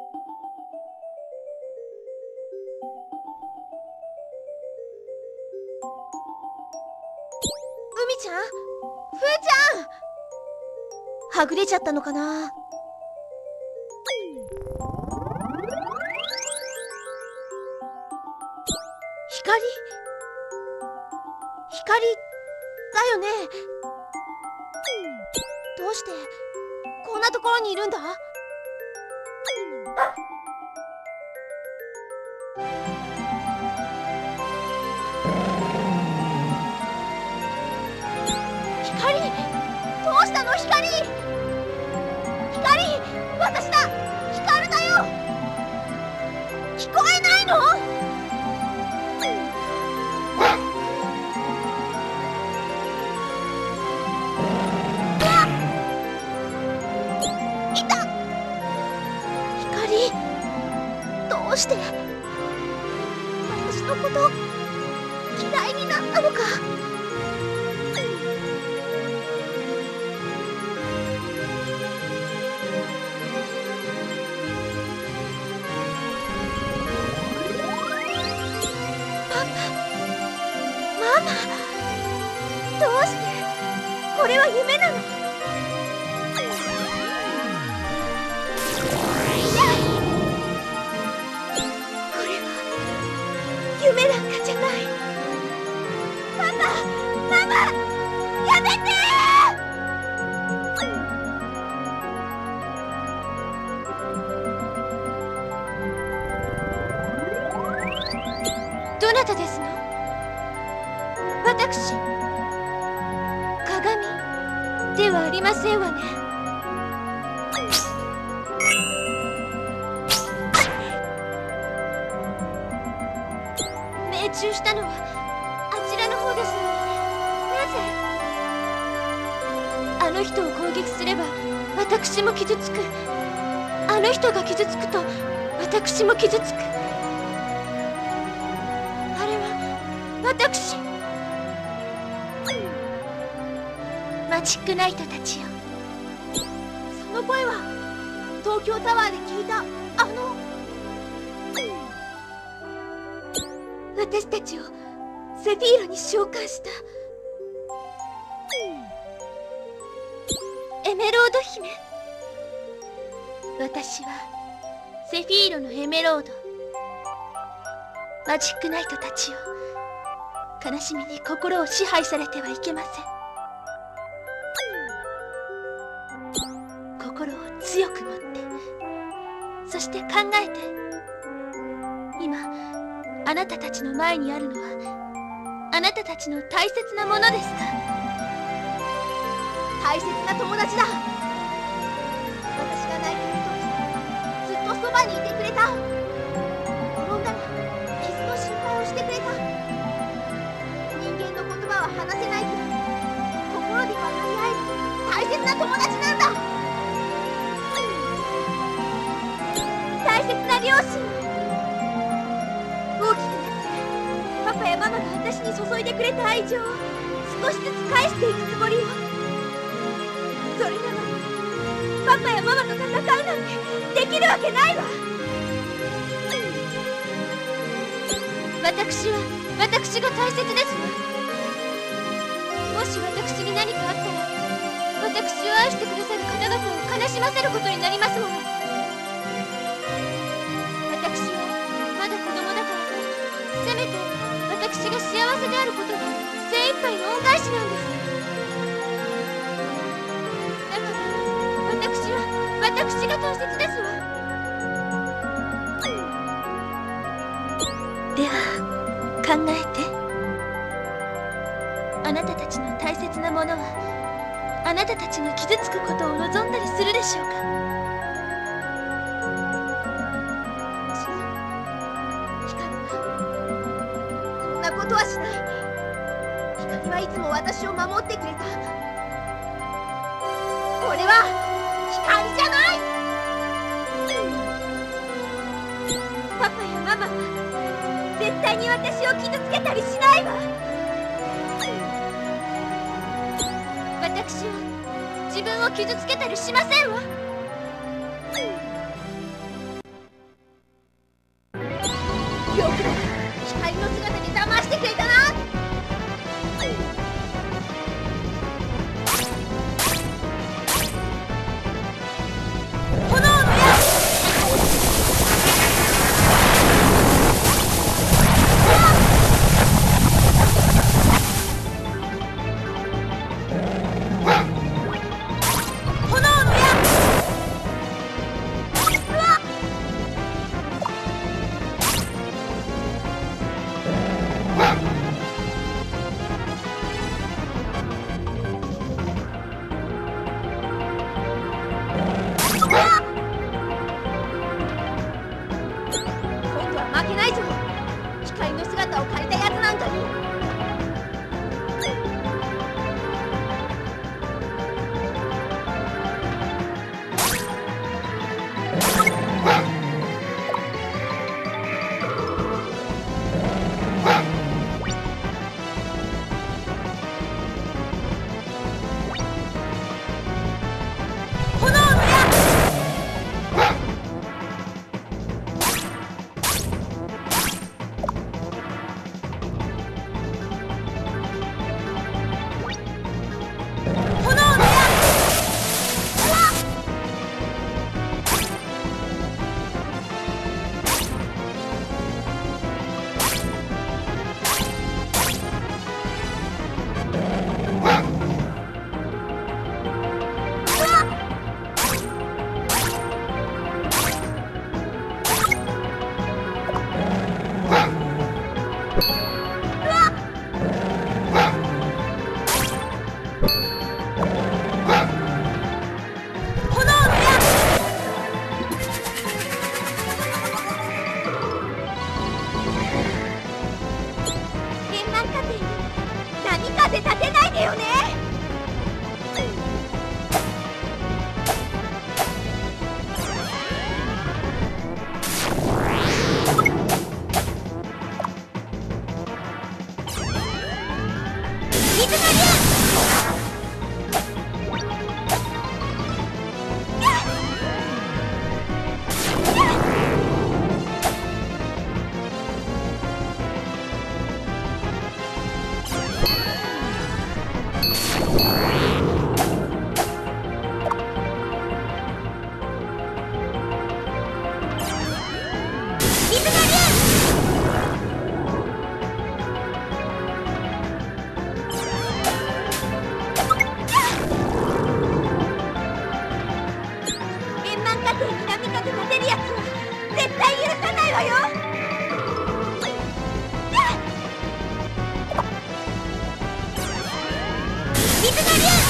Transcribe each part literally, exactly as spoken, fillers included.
海ちゃん、ふーちゃん、はぐれちゃったのかな。光光だよね。どうしてこんなところにいるんだ。光、どうしたの光。光、私だ、光だよ。聞こえないの。どうして私のこと嫌いになったのか。パパ、ママ、どうしてこれは夢なの。夢なんかじゃない。パパ、ママ、やめてー。どなたですの。私、鏡ではありませんわね。命中したのはあちらの方ですのに、なぜ。あの人を攻撃すれば私も傷つく。あの人が傷つくと私も傷つく。あれは私。マジックナイトたちよ。その声は東京タワーで聞いたあの。私たちをセフィーロに召喚したエメロード姫。私はセフィーロのエメロード。マジックナイトたちよ、悲しみに心を支配されてはいけません。心を強く持って、そして考えて。今あなたたちの前にあるのはあなたたちの大切なものですか。大切な友達だ。私が泣いている時ずっとそばにいてくれた。転んだら傷の心配をしてくれた。人間の言葉は話せないけど心で分かり合える大切な友達なんだ。大切な両親。大きくなってパパやママが私に注いでくれた愛情を少しずつ返していくつもりよ。それなのにパパやママと戦うなんてできるわけないわ。私は私が大切ですわ。もし私に何かあったら私を愛してくださる方々を悲しませることになりますもの。私はまだ子供だから、せめて私が幸せであることが精一杯の恩返しなんです。だから私は私が大切ですわ。では考えて。あなたたちの大切なものはあなたたちが傷つくことを望んだりするでしょうか。こんなことはしない。光はいつも私を守ってくれた。これは光じゃない。パパやママは絶対に私を傷つけたりしないわ。私は自分を傷つけたりしませんわ。 よく光の姿に騙してくれたな。炎の矢。負けないぞ。光の姿を借りたやつなんかに。風立てないでよね。水の竜。南風立てるやつは絶対許さないわよ。水の竜。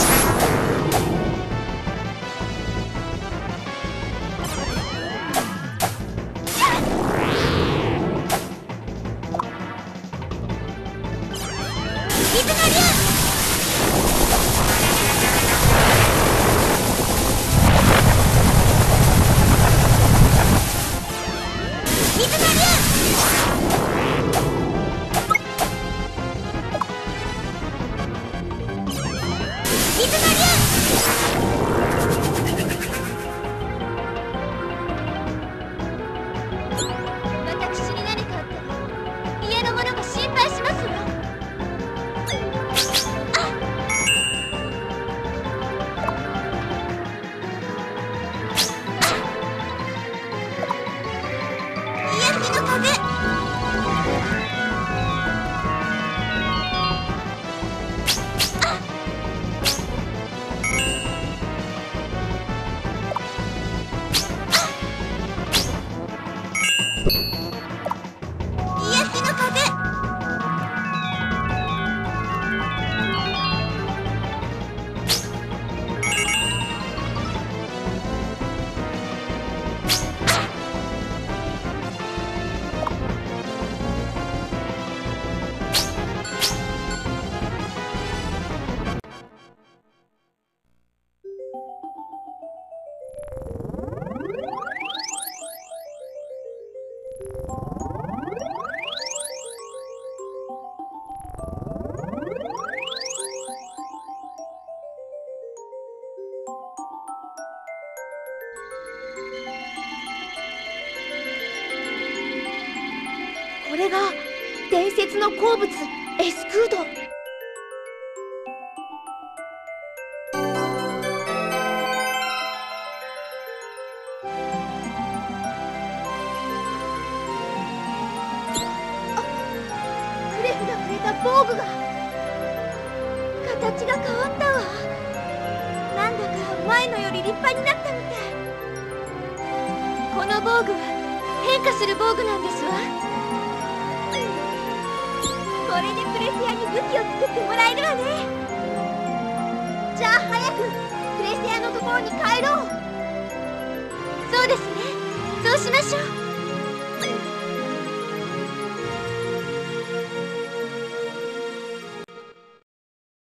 私に何かあったら家の者が心配しますわ。癒しの風。 これが伝説の鉱物エスクード。クレフがくれた防具が形が変わったわ。なんだか前のより立派になったみたい。この防具は変化する防具なんですわ。これでプレセアに武器を作ってもらえるわね。じゃあ早くプレセアのところに帰ろう。そうですね、そうしましょう。